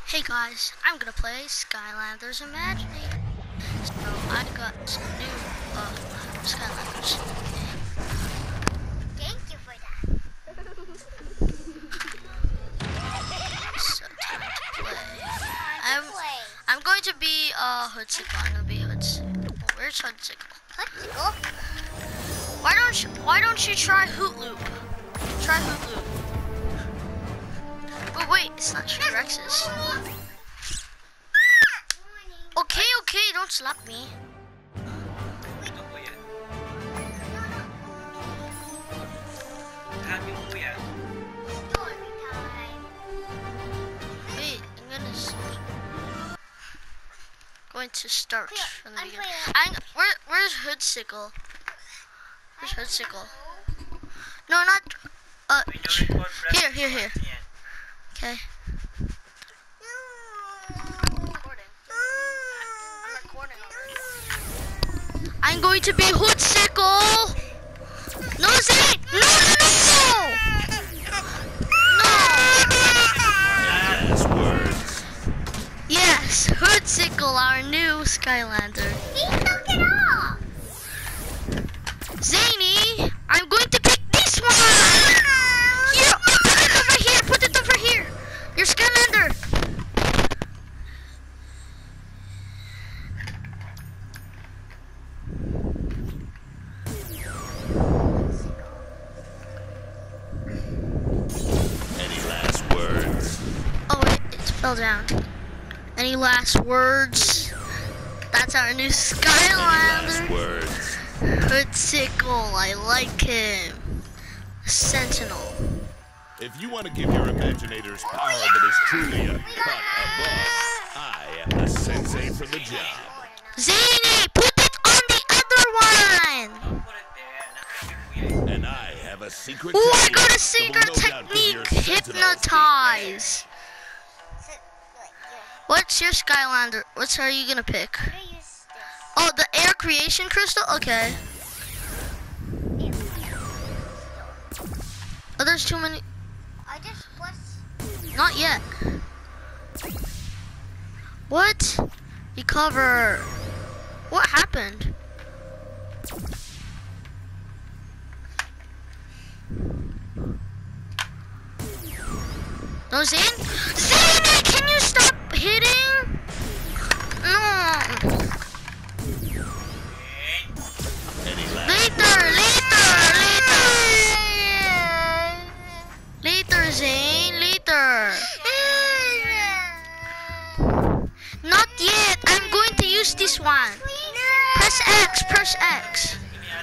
Hey guys, I'm gonna play Skylanders Imaginators. So I got some new Skylanders. Thank you for that. So time to play. I'm going to be Hoodsicle. I'm gonna be Hoodsicle. Where's Hoodsicle? Hoodsicle? Why don't you try Hoot Loop? Try Hoot Loop. Oh wait, it's not T-Rex's. Okay, don't slap me. Wait, I'm going to start from the beginning. Where's Hoodsicle? Where's Hoodsicle? No, not. Here. Okay. I'm going to be Hoodsicle. No, Zane! No! Last words. Yes, Hoodsicle, our new Skylander. He took it off. Zany, I'm going to pick this one. Here, put it over here. Your Skylander. Fell down. Any last words? That's our new Skylander. Words. Hoodsicle, I like him. Sentinel. If you want to give your Imaginators power that is truly a cut above, I am the sensei for the job. Zany, put it on the other one. And I have a secret technique. I got a secret technique. Hypnotize. What's your Skylander? What are you gonna pick? I'm gonna use this. Oh, the air creation crystal? Okay. Oh, there's too many. I just pressed. Not yet. What? Recover. What happened? No, Zane? Zane, can you stop hitting? No. Later, Zane, later. Not yet. I'm going to use this one. Press X.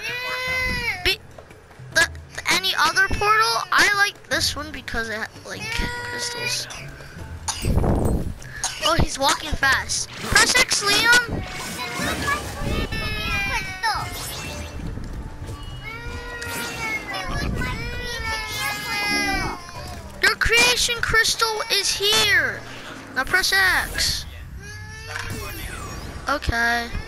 Any other portal? I like this one because it like crystals. Oh, he's walking fast. Press X, Liam. Your creation crystal is here. Now press X. Okay.